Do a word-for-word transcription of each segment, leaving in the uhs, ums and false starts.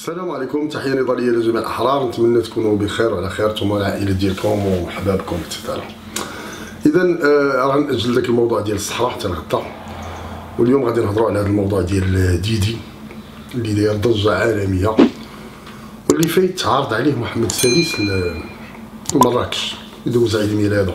السلام عليكم، تحيه نضاليه لجميع الاحرار. نتمنى تكونوا بخير وعلى خير نتوما والعائله ديالكم وحبابكم اكسترا. اذا آه راه ناجل لك الموضوع ديال الصحراء حتى لغدا، واليوم غادي نهضروا على هذا الموضوع ديال ديدي اللي داير ضجه عالميه واللي فايت تعارض عليه محمد السادس لمراكش يدوز عيد ميلاده.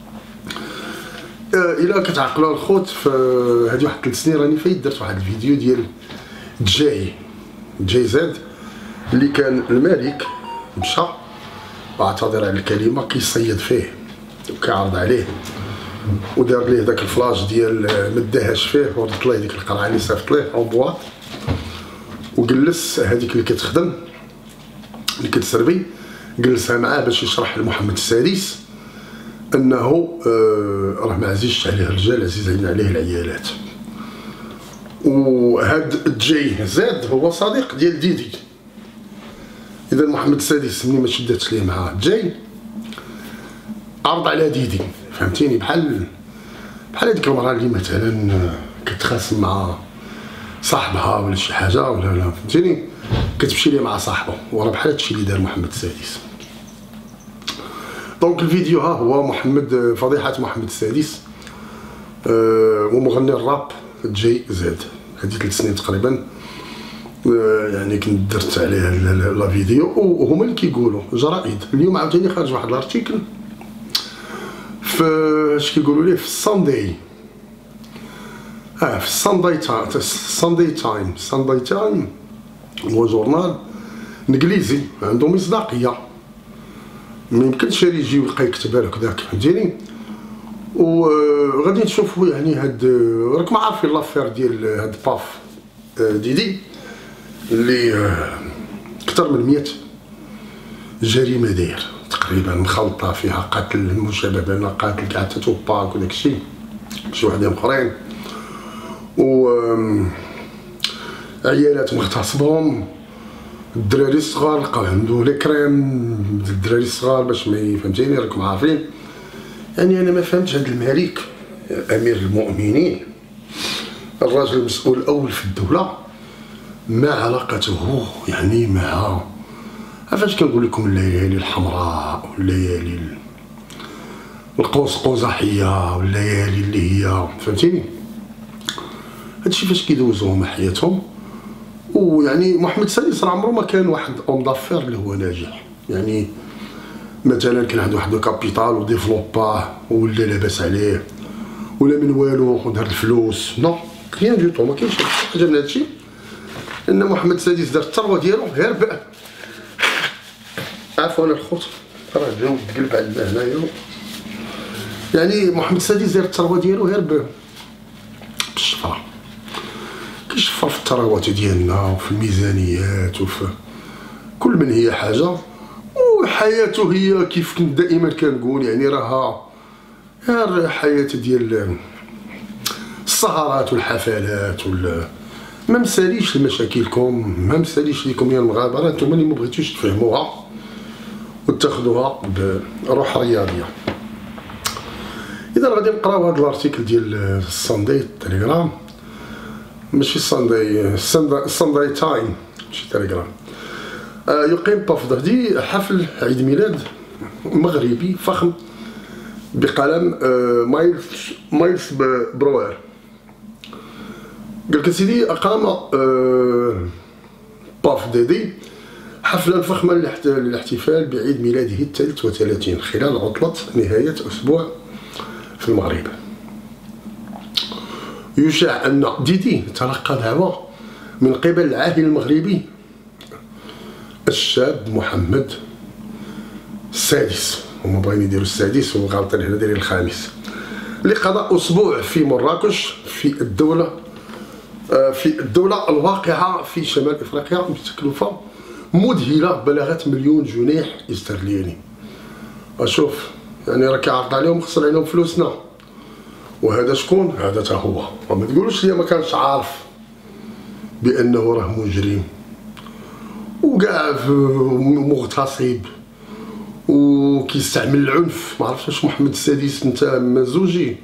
آه الا كتعقلوا الخوت في هذه واحد ثلاث سنين راني فايت درت واحد الفيديو ديال جاي جاي زاد اللي كان الملك مشى واعتذر على الكلمه كيصيد فيه وكيعرض عليه ودار ليه داك الفلاش ديال ما داهاش فيه وردت ليه ديك القرعه اللي صيفط ليه اون بواط وجلس هذيك اللي كتخدم اللي كتسربي جلسها معاه باش يشرح لمحمد السادس انه آه راه ما عزيزش عليه الرجال، عزيز عليه العيالات. وهاد جاي زاد هو صديق ديال ديدي. اذا محمد السادس ملي ما شداتش ليه معاه جاي عرض على ديدي، فهمتيني؟ بحال بحال هذيك المراه اللي مثلا كتخاصم مع صاحبها ولا شي حاجه ولا لا، فهمتيني؟ كتمشي ليه مع صاحبه، وراه بحال هادشي اللي دار محمد السادس. دونك الفيديو ها هو محمد فضيحه محمد السادس أه ومغني الراب جاي زاد. هذه ثلاث سنين تقريبا أه يعني كنت درت عليه لا فيديو وهما اللي كيقولوا جرائد. اليوم عاوتاني خرج واحد الارتيكل في اش كيقولوا ليه في السانداي اه في السانداي تايم السانداي تايم السانداي تايم هو جورنال انجليزي عنده مصداقيه، ما يمكنش يجي ويلقى يكتبها لك داك، فهمتيني؟ وغادي نشوفوا يعني هاد راكم عارفين لافير ديال هاد باف ديدي اللي اكثر من مية جريمه داير تقريبا مخلطه فيها قتل مشابه بين قاتل كاع حتى توباك وداكشي شي وحدين اخرين، و عيالات مغتصبهم، الدراري الصغار لقاو عنده لي كريم الدراري الصغار باش ما فهمتيني. راكم عارفين يعني انا ما فهمتش هذا الملك امير المؤمنين الراجل المسؤول الاول في الدوله ما علاقته يعني مع عرفاش كنقول لكم الليالي الحمراء والليالي القوس قزحيه والليالي اللي هي فهمتيني هادشي فاش كيدوزو هما حياتهم. ويعني محمد السادس راه عمرو ما كان واحد اون دافير اللي هو ناجح، يعني مثلا كان عنده واحد الكابيتال وديفلوباه ولا لاباس عليه ولا من والو ودار الفلوس، نو كاين دو طو ما كاينش حاجه من هادشي. لان محمد السادس دار الثروه ديالو غير ب عفوا الخوت راه الجو تقلب على هنايا، يعني محمد السادس دار الثروه ديالو غير ب بالشفره كيشفر في الثروات ديالنا وفي الميزانيات وفي كل من هي حاجه، وحياته هي كيف كنت دائما كنقول يعني راها غير حياه ديال السهرات والحفلات وال ما مساليش لمشاكلكم، ما مساليش ليكم يا المغاربه، راه نتوما اللي ما بغيتوش تفهموها وتاخذوها بروح رياضيه. اذا غادي نقراو هذا الارتيكل ديال السانداي تيليجرام، ماشي السانداي السانداي تايم ماشي تيليجرام. آه يقيم باف دهدي حفل عيد ميلاد مغربي فخم بقلم آه مايلز مايلز بروير. قالك سيدي اقام آه باف ديدي حفلا فخما للاحتفال بعيد ميلاده الثالث وثلاثين خلال عطلة نهاية أسبوع في المغرب. يشاع أن ديدي تلقى دعوة من قبل العاهل المغربي الشاب محمد السادس، هما باغيين يديروا السادس وغالطين هنا دايرين الخامس، لقضاء أسبوع في مراكش في الدولة في الدولة الواقعة في شمال إفريقيا بتكلفة مذهله بلغت مليون جنيه استرليني. اشوف يعني راه كيعرض عليهم خسر عليهم فلوسنا، وهذا شكون؟ هذا تا هو. وما تقولوش لي ما كانش عارف بانه راه مجرم وكاع مغتصب وكيستعمل العنف. ما عرفتش واش محمد السادس انت مازوجي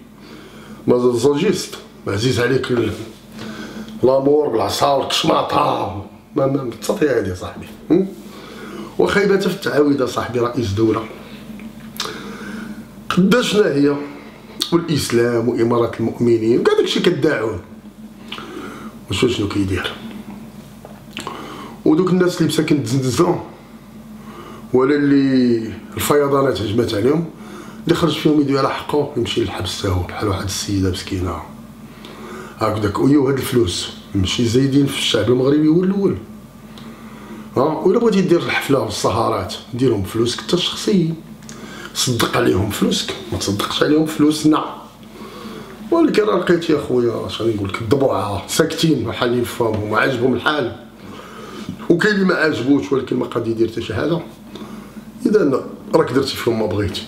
مازوجيست عزيز عليك لامور بالعصا والكشماطه ما ما تسطي هادي صاحبي. وخيبة في التعاويده صاحبي رئيس دولة قداشنا هي والاسلام واماره المؤمنين وكاع داكشي كداعون، وشوف شنو كيدير. ودوك الناس اللي مساكن تزنزو ولا اللي الفيضانات هجمات عليهم اللي خرج فيهم يدوي على حقه يمشي للحبس تا هو، بحال واحد السيده مسكينه هكذاك. ويو هاد الفلوس ماشي زايدين في الشعب المغربي هو الاول. ها ولا بغيتي دير الحفله والسهرات ديرهم فلوسك انت الشخصي، صدق عليهم فلوسك، ما تصدقش عليهم فلوسنا. ولكن راه لقيت يا خويا اش غادي نقول لك الضبوعه ساكتين وحالين فمهم وعاجبهم الحال، وكاين اللي ما عاجبوش ولكن ما قادر يدير حتى شي حاجه. اذا راك درتي فيهم ما بغيتي.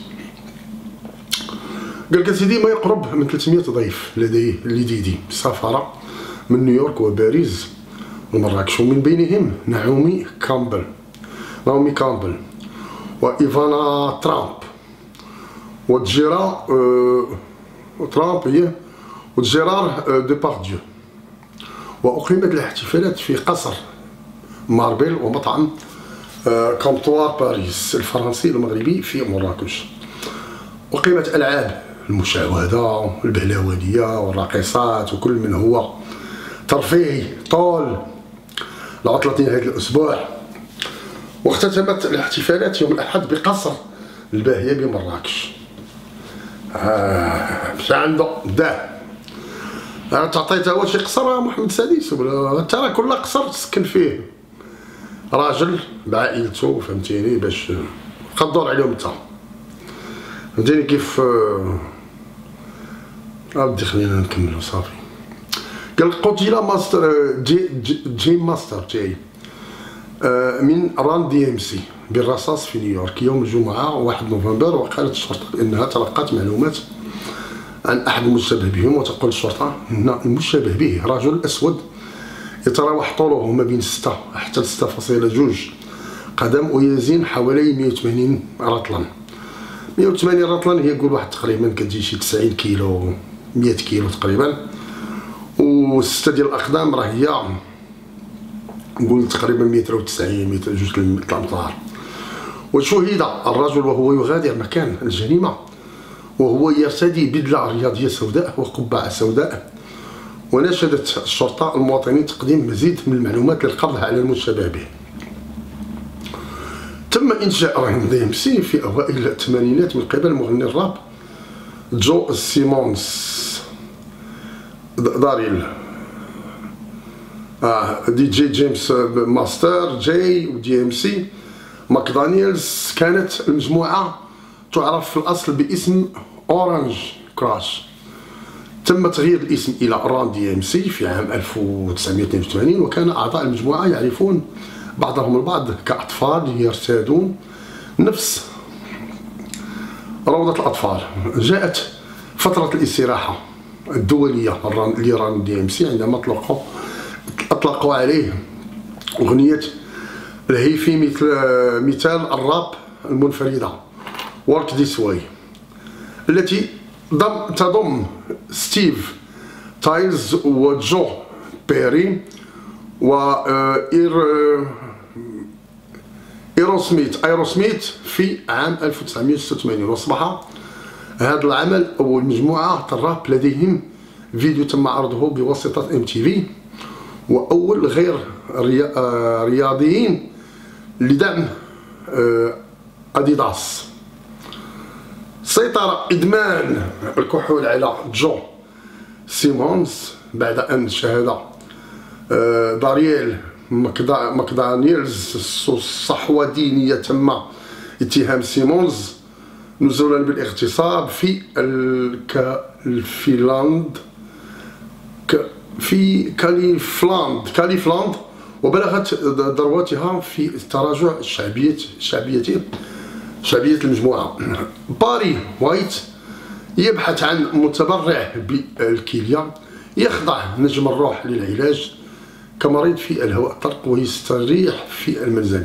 قال لك سيدي ما يقرب من ثلاثمائة ضيف لديه لديدي سفاره من نيويورك وباريس ومراكش، ومن بينهم نعومي كامبل نعومي كامبل وايفانا ترامب وجيرا أه ترامب هي وجيرار ديبارديو. واقيمت الاحتفالات في قصر ماربيل ومطعم أه كومطوار باريس الفرنسي المغربي في مراكش. وقيمت العاب المشعوذه والبهلوانيه والراقصات وكل من هو ترفيهي طول العطله نهايه الاسبوع. واختتمت الاحتفالات يوم الاحد بقصر الباهيه بمراكش. آه مشى عنده داه تعطيته هو شي قصر محمد السادس ولا انت راه كل قصر تسكن فيه راجل بعائلته فهمتيني باش قدر عليهم انت فهمتيني كيف. غادي خلينا نكملوا صافي. قال قتل ماستر جي جيم ماستر جاي من ران دي ام سي بالرصاص في نيويورك يوم الجمعة واحد نوفمبر. وقالت الشرطة بأنها تلقت معلومات عن أحد المشتبه بهم، وتقول الشرطة أن المشتبه به رجل أسود يتراوح طوله ما بين ستة حتى ستة فاصلة جوج قدم ويزن حوالي مئة وثمانين رطلا. مئة وثمانين رطلا هي قول واحد تقريبا كتجي شي تسعين كيلو مئة كيلو تقريبا. وستة ديال الأقدام راه هي نقول تقريبا متر وتسعين متر جوج الأمتار. وشوهد الرجل وهو يغادر مكان الجريمة وهو يرتدي بدلة رياضية سوداء وقبعة سوداء. وناشدت الشرطة المواطنين تقديم مزيد من المعلومات للقبض على المشتبه به. تم إنشاء رهن دي ام سي في أوائل الثمانينات من قبل مغني الراب جو سيمونز داريل آه دي جي جيمس ماستر جاي ودي ام سي ماكدانييلز. كانت المجموعة تعرف في الأصل باسم أورانج كراش. تم تغيير الاسم إلى ران دي ام سي في عام ألف وتسعمائة واثنين وثمانين. وكان أعضاء المجموعة يعرفون بعضهم البعض كأطفال يرتادون نفس روضة الأطفال. جاءت فترة الاستراحة الدولية لران دي ام سي عندما أطلقوا أطلقوا عليه أغنية الهيفي مثل مثال الراب المنفردة Work This Way التي ضم تضم ستيف تايلز وجو بيري و ايروسميث ايروسميث في عام ألف وتسعمائة وستة وثمانين. واصبح هذا العمل او المجموعه الراب لديهم فيديو تم عرضه بواسطه ام تي في واول غير رياضيين لدعم اديداس. سيطر ادمان الكحول على جو سيمونز بعد ان شهد دارييل ماكدانييلز صحوة دينية تم اتهام سيمونز نزولا بالاغتصاب في الكاليفلاند في كاليفلاند كاليفلاند وبلغت ذروتها في تراجع شعبية شعبية شعبية المجموعة. باري وايت يبحث عن متبرع بالكلية يخضع نجم الروح للعلاج كمريض في الهواء الطلق ويستريح في المنزل.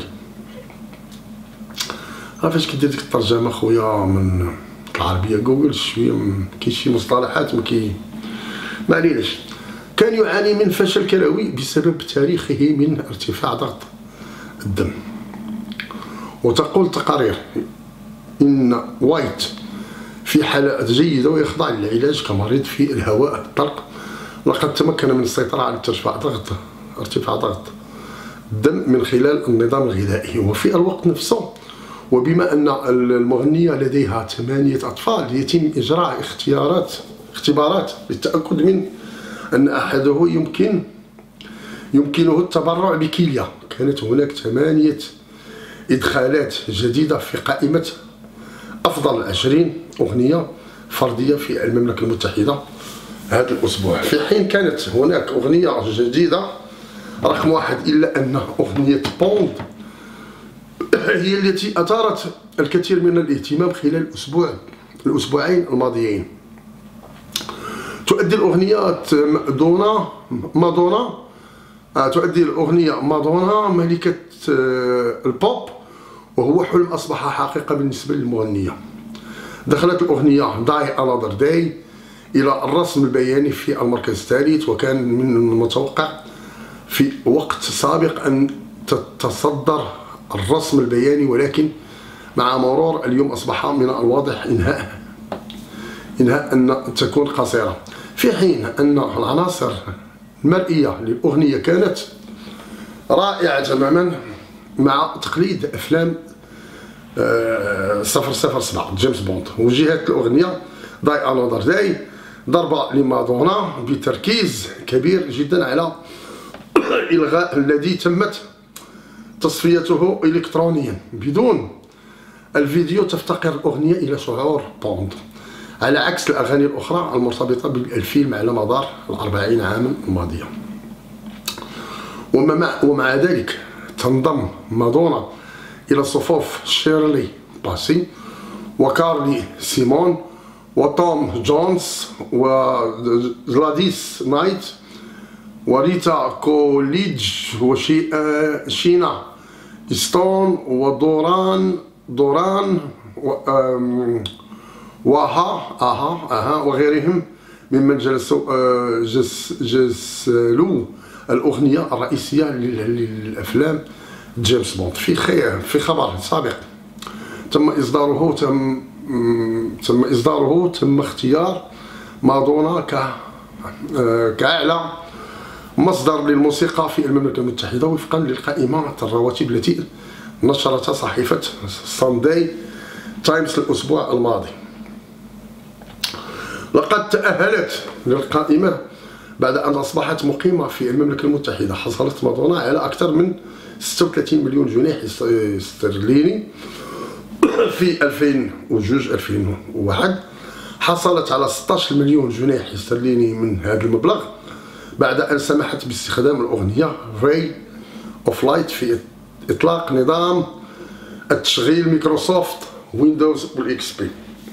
فاش كدير ديك الترجمه خويا من العربيه جوجل شويه كاين شي مصطلحات ما كي ما عليناش. كان يعاني من فشل كلوي بسبب تاريخه من ارتفاع ضغط الدم. وتقول التقارير إن وايت في حالة جيدة ويخضع للعلاج كمريض في الهواء الطلق، لقد تمكن من السيطرة على ارتفاع ضغط ارتفاع ضغط الدم من خلال النظام الغذائي. وفي الوقت نفسه، وبما أن المغنية لديها ثمانية أطفال، يتم إجراء اختيارات اختبارات للتأكد من أن أحده يمكن يمكنه التبرع بكلية. كانت هناك ثمانية إدخالات جديدة في قائمة أفضل عشرين أغنية فردية في المملكة المتحدة هذا الأسبوع، في حين كانت هناك أغنية جديدة رقم واحد، إلا أن أغنية بوند هي التي أثارت الكثير من الاهتمام خلال الأسبوع الأسبوعين الماضيين. تؤدي الأغنية مادونا مادونا تؤدي الأغنية مادونا ملكة البوب، وهو حلم أصبح حقيقة بالنسبة للمغنية. دخلت الأغنية داي أنذر داي إلى الرسم البياني في المركز الثالث، وكان من المتوقع في وقت سابق أن تتصدر الرسم البياني، ولكن مع مرور اليوم أصبح من الواضح إنهاء إنهاء أن تكون قصيرة، في حين أن العناصر المرئية للأغنية كانت رائعة تماما مع تقليد أفلام صفر صفر سبعة جيمس بوند. وجهت الأغنية داي أنذر داي ضربة لمادونا بتركيز كبير جدا على إلغاء الذي تمت تصفيته إلكترونيا. بدون الفيديو تفتقر الأغنية إلى شعور بوند، على عكس الأغاني الأخرى المرتبطة بالفيلم على مدار الأربعين عاما الماضية. ومع ذلك تنضم مادونا إلى صفوف شيرلي باسي وكارلي سيمون وتوم جونز وغلاديس نايت وريتا كوليدج وشينا ستون ودوران دوران وها اها اها وغيرهم ممن جلسوا جس جسلوا الأغنية الرئيسية للأفلام جيمس بوند. في خير في خبر سابق تم إصداره تم تم إصداره تم اختيار مادونا ك كأعلى مصدر للموسيقى في المملكة المتحدة وفقا للقائمة الرواتب التي نشرتها صحيفة سانداي تايمز الأسبوع الماضي. لقد تأهلت للقائمة بعد أن أصبحت مقيمة في المملكة المتحدة. حصلت مادونا على أكثر من ستة وثلاثين مليون جنيه استرليني في ألفين واثنين ألفين وواحد. حصلت على ستة عشر مليون جنيه استرليني من هذا المبلغ بعد أن سمحت باستخدام الأغنية Ray of Light في إطلاق نظام التشغيل مايكروسوفت ويندوز والإكس بي.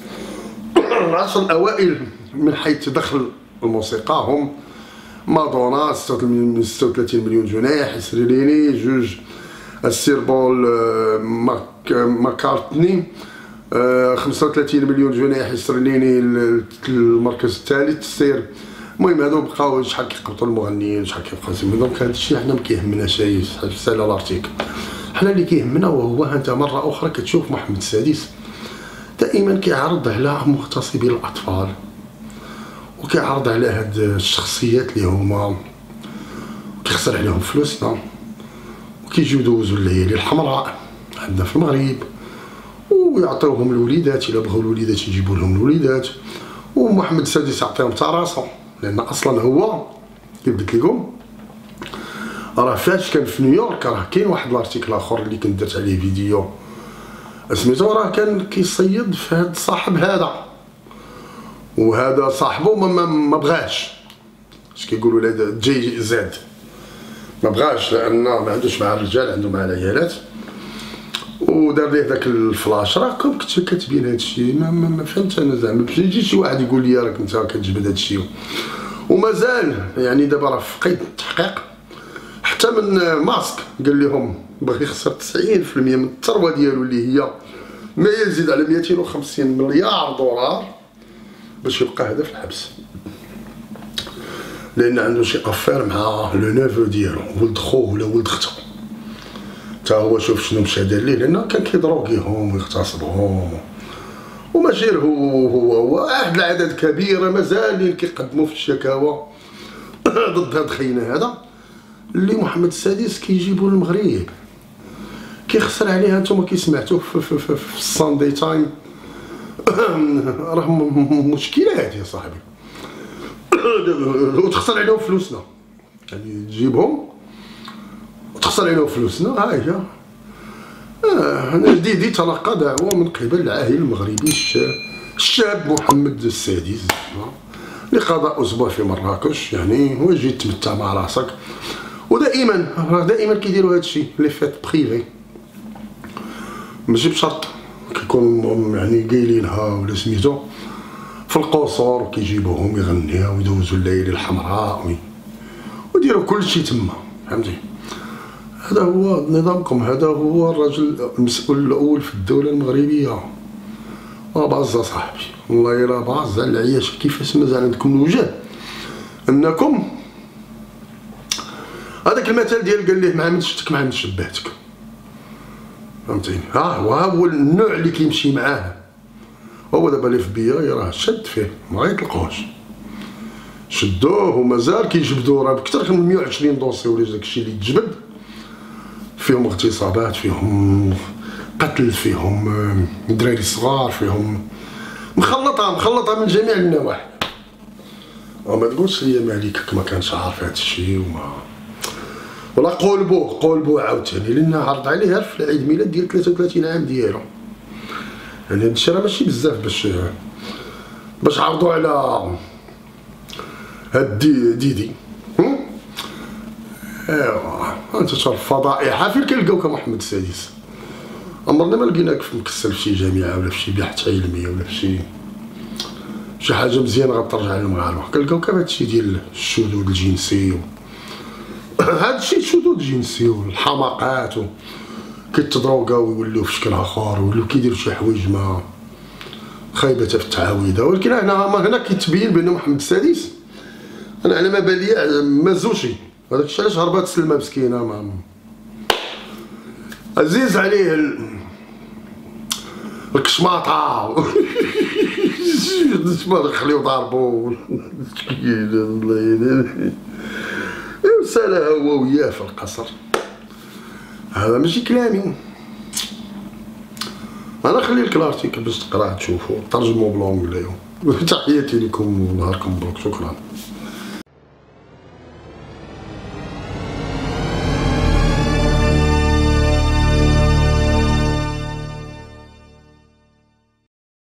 العشر الأوائل من حيث دخل الموسيقى هم مادونا ستة وثلاثين مليون جنيه استرليني، جوج السير بول ماك ماكارتني خمسة وثلاثين مليون جنيه استرليني المركز الثالث السير. المهم هادو بقاو شحال كيقبطوا المغنيين شحال كيبقاو يسميو. دونك هذا الشيء حنا مكيهمناش سال الارتيكل، حنا اللي كيهمنا وهو انت مره اخرى كتشوف محمد السادس دائما كيعرض على مغتصبي الاطفال وكيعرض على هاد الشخصيات اللي هما كيخسر عليهم فلوسنا وكيجيو يدوزوا الليالي الحمراء عندنا في المغرب ويعطيوهم الوليدات الا بغاو الوليدات يجيبوا لهم الوليدات، ومحمد السادس يعطيهم تا راسو لان اصلا هو كيف قلت لكم راه فاش كان في نيويورك راه كاين واحد الارتيكل اخر اللي كنت درت عليه فيديو سميتو راه كان كيصيد في هذا الصاحب هذا، وهذا صاحبه ما, ما بغاش اش كيقولوا له جي زاد ما بغاش لان ما عندوش مع الرجال عنده مع العيالات، ودار ليه داك الفلاش. راه كنت كاتبين هذا الشيء ما, ما, ما فهمت انا زعما باش يجي شي واحد يقول لي راك انت كتجبد هذا الشيء ومازال يعني دابا راه في قيد التحقيق. حتى من ماسك قال لهم بغى يخسر تسعين في المية من الثروه ديالو اللي هي ما يزيد على مئتين وخمسين مليار دولار باش يبقى هذا في الحبس. لان عنده شي افير مع لو نيفو ديالو، ولد خوه ولا ولد ختو. تا هو شوف شنو مشى دار ليه، لان كان كيضروكيهم ويغتصبهم، وماشي هو هو هو واحد العدد كبير مازالين كيقدموا في الشكاوى ضد هاد الخينا هذا اللي محمد السادس كيجيبو للمغرب، كيخسر عليها. نتوما كي سمعتوه في, في, في, في الساندي تايم راه مشكلات يا صاحبي وتخسر عليهم فلوسنا، يعني تجيبهم وتخسر عليهم فلوسنا. ها هي آه دي دي تلقى دعوه من قبل العاهل المغربي الشاب محمد السادس لقضاء اسبوع في مراكش، يعني وجي تمتع مع راسك. ودائما دائما كيديروا هادشي لي فيت بريفي، ماشي بشرط كيكون يعني قايلينها ولا سميتو في القصور، وكيجيبوهم يغنيو ويدوزوا الليالي الحمراء ويديروا كلشي تما، فهمتي؟ هذا هو نظامكم، هذا هو الرجل المسؤول الاول في الدوله المغربيه. باز صاحبي والله الا باز على العياش. كيفاش مازال عندكم الوجه انكم هذاك المثل ديال قال ليه ما عملت شفتك ما عملت شبهتك، فهمتيني؟ ها هو ها هو النوع اللي كيمشي معاه. هو دابا اللي في بيا راه شد فيه ما غيطلقوش، شدوه ومازال كيجبدوه، راه بكثر من مية وعشرين دوسي ولا داكشي اللي تجبد، فيهم اغتصابات، فيهم قتل، فيهم دراري صغار، فيهم مخلطه مخلطه من جميع النواحي. وما تقولش لي مالك ما كانش عارف هذا الشيء وما ولا قولبوه قولبوه عاوتاني، لان عرض عليه في العيد ميلاد ديال ثلاثة وثلاثين عام ديالو. يعني هادشي راه ماشي بزاف باش باش عرضوا على هاد دي ديدي. ايوا انت شوف الفضائح فين كنلقاوك محمد السادس؟ عمرنا ما لقيناك في مكسل في شي جامعه ولا في شي بحث علمي ولا في شي شي حاجه مزيانه غترجع للمغاربه. كنلقاوك في هادشي ديال الشذوذ الجنسي و هادشي الشذوذ الجنسي والحماقات و كيتدروكاو ويوليو في شكل اخر ويوليو كيديروا شي حوايج ما خايبه في التعاويده. ولكن هنا هنا كيتبين بان محمد السادس انا على ما بان ليا مازوشي. هذاك الشيء علاش هربات سلمى مسكينه ما عزيز عليه ال... الكشماطه خليو ضاربو وسالا هو وياه في القصر. هذا ماشي كلامي، انا خلي لك الارتيكل باش تقراه تشوفو ترجمو بالونجلي. تحياتي لكم ونهاركم مبروك، شكرا.